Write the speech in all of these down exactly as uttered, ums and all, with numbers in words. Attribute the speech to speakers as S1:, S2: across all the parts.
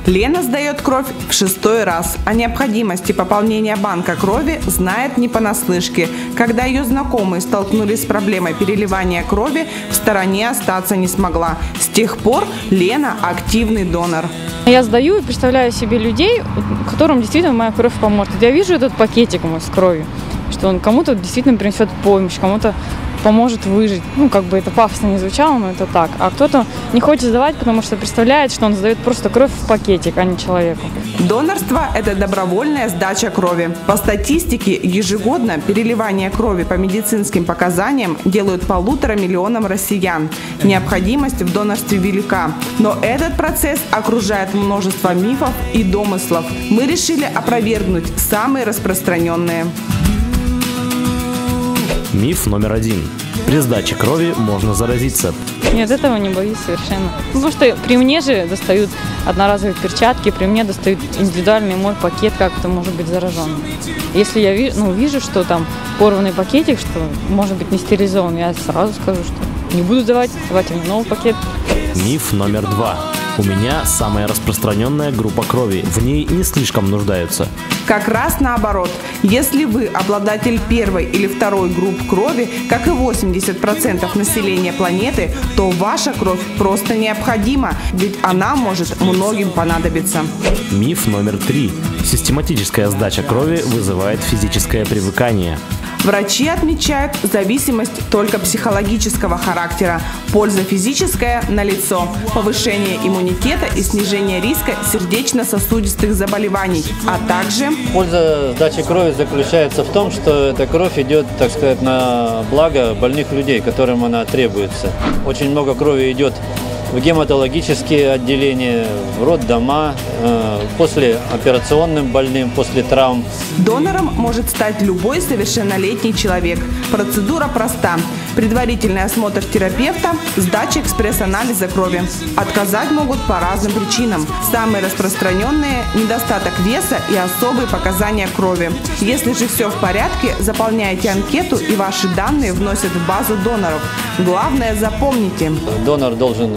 S1: Лена сдает кровь в шестой раз. О необходимости пополнения банка крови знает не понаслышке. Когда ее знакомые столкнулись с проблемой переливания крови, в стороне остаться не смогла. С тех пор Лена активный донор.
S2: Я сдаю и представляю себе людей, которым действительно моя кровь поможет. Я вижу этот пакетик мой с кровью, что он кому-то действительно принесет помощь, кому-то поможет выжить. Ну, как бы это пафосно не звучало, но это так. А кто-то не хочет сдавать, потому что представляет, что он сдает просто кровь в пакетик, а не человеку.
S1: Донорство – это добровольная сдача крови. По статистике, ежегодно переливание крови по медицинским показаниям делают полутора миллионам россиян. Необходимость в донорстве велика. Но этот процесс окружает множество мифов и домыслов. Мы решили опровергнуть самые распространенные.
S3: Миф номер один. При сдаче крови можно заразиться.
S2: Нет, этого не боюсь совершенно. Потому что при мне же достают одноразовые перчатки, при мне достают индивидуальный мой пакет, как это может быть зараженным. Если я вижу, ну, вижу, что там порванный пакетик, что может быть не стерилизован, я сразу скажу, что не буду давать, давайте мне новый пакет.
S3: Миф номер два. У меня самая распространенная группа крови. В ней не слишком нуждаются.
S1: Как раз наоборот. Если вы обладатель первой или второй групп крови, как и восемьдесят процентов населения планеты, то ваша кровь просто необходима, ведь она может многим понадобиться.
S3: Миф номер три. Систематическая сдача крови вызывает физическое привыкание.
S1: Врачи отмечают зависимость только психологического характера. Польза физическая налицо. Повышение иммунитета и снижение риска сердечно-сосудистых заболеваний, а также...
S4: Польза сдачи крови заключается в том, что эта кровь идет, так сказать, на благо больных людей, которым она требуется. Очень много крови идет в гематологические отделения, в роддома, э, после операционным больным, после травм.
S1: Донором может стать любой совершеннолетний человек. Процедура проста. Предварительный осмотр терапевта, сдача экспресс-анализа крови. Отказать могут по разным причинам. Самые распространенные – недостаток веса и особые показания крови. Если же все в порядке, заполняйте анкету и ваши данные вносят в базу доноров. Главное, запомните.
S4: Донор должен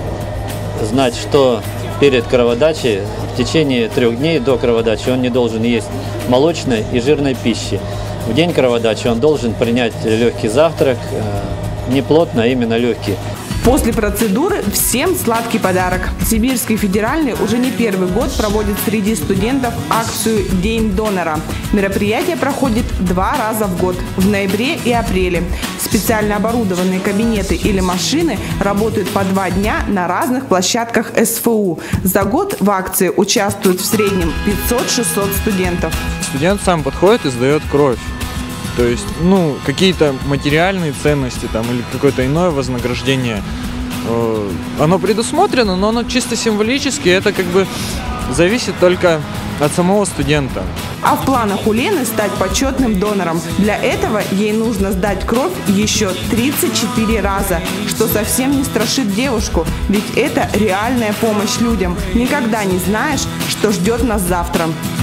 S4: знать, что перед кроводачей, в течение трех дней до кроводачи, он не должен есть молочной и жирной пищи. В день кроводачи он должен принять легкий завтрак, не плотно, а именно легкий.
S1: После процедуры всем сладкий подарок. Сибирский федеральный уже не первый год проводит среди студентов акцию «День донора». Мероприятие проходит два раза в год, в ноябре и апреле. Специально оборудованные кабинеты или машины работают по два дня на разных площадках эс эф у. За год в акции участвуют в среднем пятьсот-шестьсот студентов.
S5: Студент сам подходит и сдает кровь. То есть, ну, какие-то материальные ценности там или какое-то иное вознаграждение, э, оно предусмотрено, но оно чисто символически, это как бы зависит только от самого студента.
S1: А в планах у Лены стать почетным донором. Для этого ей нужно сдать кровь еще тридцать четыре раза, что совсем не страшит девушку, ведь это реальная помощь людям. Никогда не знаешь, что ждет нас завтра.